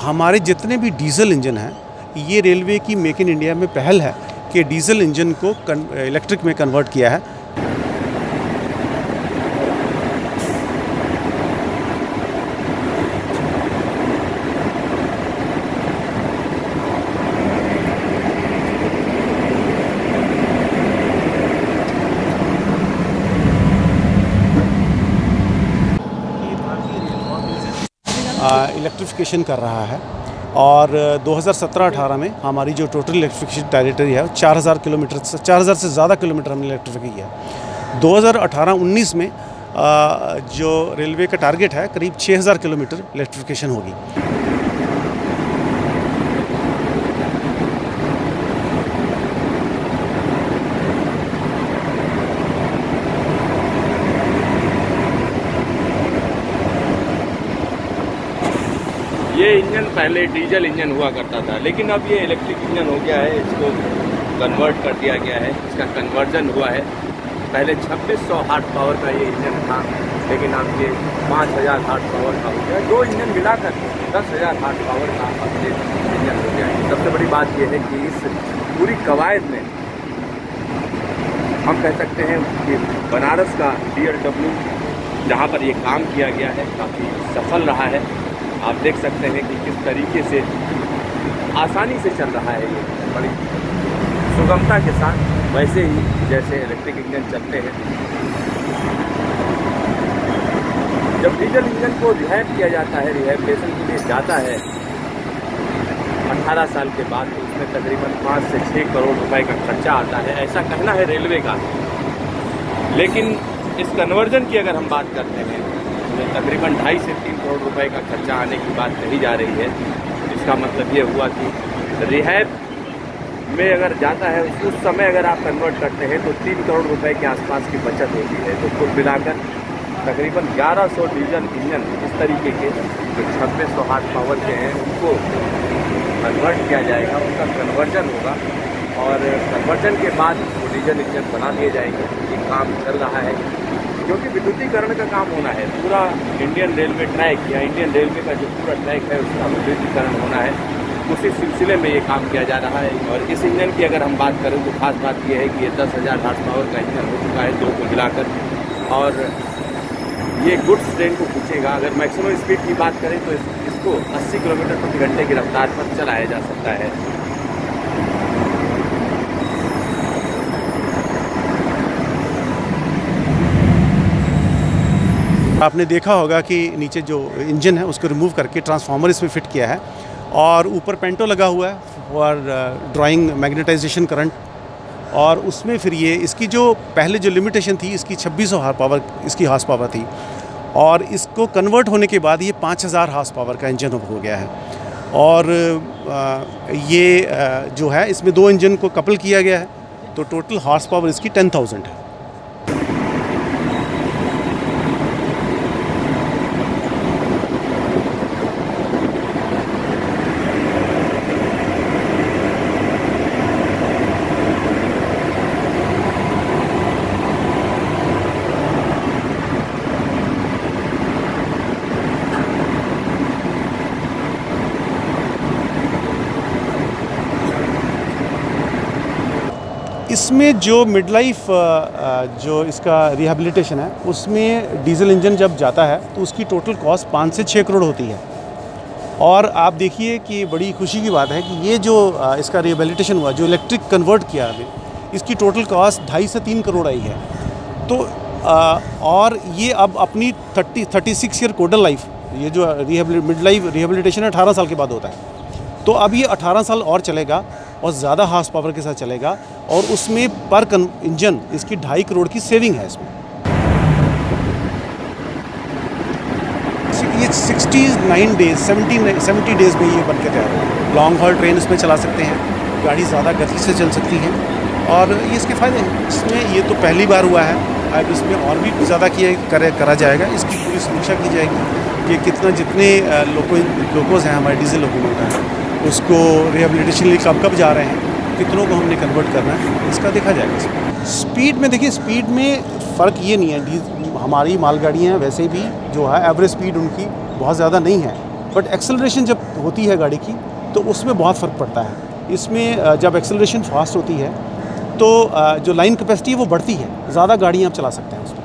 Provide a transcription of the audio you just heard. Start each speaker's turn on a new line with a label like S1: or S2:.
S1: हमारे जितने भी डीजल इंजन हैं, ये रेलवे की मेक इन इंडिया में पहल है कि डीजल इंजन को इलेक्ट्रिक में कन्वर्ट किया है। इलेक्ट्रिफिकेशन कर रहा है और 2017-18 में हमारी जो टोटल इलेक्ट्रिफिकेशन टेरिटरी है 4000 किलोमीटर, 4000 से ज़्यादा किलोमीटर हमने इलेक्ट्रीफाई किया है। 2018-19 में जो रेलवे का टारगेट है करीब 6000 किलोमीटर इलेक्ट्रिफिकेशन होगी।
S2: ये इंजन पहले डीजल इंजन हुआ करता था, लेकिन अब ये इलेक्ट्रिक इंजन हो गया है। इसको कन्वर्ट कर दिया गया है, इसका कन्वर्जन हुआ है। पहले 2600 हार्स पावर का ये इंजन था, लेकिन अब ये 5000 हार्स पावर का हो गया। दो इंजन मिलाकर 10000 हार्स पावर का अब ये इंजन हो गया है। सबसे बड़ी बात यह है कि इस पूरी कवायद में हम कह सकते हैं कि बनारस का DLW जहाँ पर ये काम किया गया है काफ़ी सफल रहा है। आप देख सकते हैं कि किस tariके से आसानी से चल रहा है, ये बड़ी सुगमता के साथ, वैसे ही जैसे इलेक्ट्रिक इंजन चलते हैं। जब डीजल इंजन को रिहैब किया जाता है, रिहैबिलिटेशन के लिए जाता है 18 साल के बाद, तो उसमें तकरीबन 5 से 6 करोड़ रुपए का खर्चा आता है, ऐसा कहना है रेलवे का। लेकिन इस कन्वर्जन की अगर हम बात करते हैं तो तकरीबन 2.5 से 3 करोड़ रुपए का खर्चा आने की बात कही जा रही है। इसका मतलब ये हुआ कि रिहैब में अगर जाता है उस समय अगर आप कन्वर्ट करते हैं तो 3 करोड़ रुपए के आसपास की बचत होती है। तो कुल मिलाकर तकरीबन 1100 डीजल इंजन इस तरीके के जो 2600 हार्स पावर के हैं उनको कन्वर्ट किया जाएगा, उनका कन्वर्जन होगा और कन्वर्जन के बाद वो डीजल इंजन बना दिए जाएंगे। ये काम चल रहा है क्योंकि विद्युतीकरण का काम होना है। पूरा इंडियन रेलवे ट्रैक या इंडियन रेलवे का जो पूरा ट्रैक है उसका विद्युतीकरण होना है। उसी सिलसिले में ये काम किया जा रहा है। और इस इंजन की अगर हम बात करें तो खास बात यह है कि ये 10,000 हार्स पावर का इंजन हो चुका है, दो को मिलाकर, और ये गुड्स ट्रेन को खींचेगा। अगर मैक्सिमम स्पीड की बात करें तो इसको 80 किलोमीटर प्रति घंटे की रफ्तार पर चलाया जा सकता है।
S1: आपने देखा होगा कि नीचे जो इंजन है उसको रिमूव करके ट्रांसफार्मर इसमें फिट किया है और ऊपर पेंटो लगा हुआ है फॉर ड्राइंग मैग्नेटाइजेशन करंट। और उसमें फिर ये इसकी जो पहले जो लिमिटेशन थी इसकी 2600 हार्स पावर इसकी हार्स पावर थी, और इसको कन्वर्ट होने के बाद ये 5000 हार्स पावर का इंजन हो गया है। और ये जो है इसमें दो इंजन को कपल किया गया है, तो टोटल हार्स पावर इसकी 10,000 है। इसमें जो मिड लाइफ जो इसका रिहैबिलिटेशन है उसमें डीजल इंजन जब जाता है तो उसकी टोटल कॉस्ट 5 से 6 करोड़ होती है। और आप देखिए कि बड़ी खुशी की बात है कि ये जो इसका रिहैबिलिटेशन हुआ, जो इलेक्ट्रिक कन्वर्ट किया अभी, इसकी टोटल कॉस्ट 2.5 से 3 करोड़ आई है। तो और ये अब अपनी 36 ईयर कोडल लाइफ, ये जो मिड लाइफ रिहैबिलिटेशन 18 साल के बाद होता है, तो अब ये 18 साल और चलेगा और ज़्यादा हार्स पावर के साथ चलेगा, और उसमें पर इंजन इसकी 2.5 करोड़ की सेविंग है इसमें। ये 69 डेज 70 डेज़ में ये बन के तैयार है। लॉन्ग हॉल ट्रेन इसमें चला सकते हैं, गाड़ी ज़्यादा गति से चल सकती है, और ये इसके फ़ायदे हैं। इसमें ये तो पहली बार हुआ है, अब इसमें और भी ज़्यादा करा जाएगा। इसकी पूरी समीक्षा की जाएगी कि कितना जितने लोकोज हैं हमारे डीजल लोकोमोटिव हैं उसको रिहैबिलिटेशन लिए कब जा रहे हैं, कितनों को हमने कन्वर्ट करना है, इसका देखा जाएगा। स्पीड में देखिए, स्पीड में फ़र्क ये नहीं है, हमारी मालगाड़ियाँ वैसे भी जो है एवरेज स्पीड उनकी बहुत ज़्यादा नहीं है, बट एक्सेलरेशन जब होती है गाड़ी की तो उसमें बहुत फ़र्क पड़ता है। इसमें जब एक्सेलरेशन फास्ट होती है तो जो लाइन कैपेसिटी है वो बढ़ती है, ज़्यादा गाड़ियाँ आप चला सकते हैं उसमें।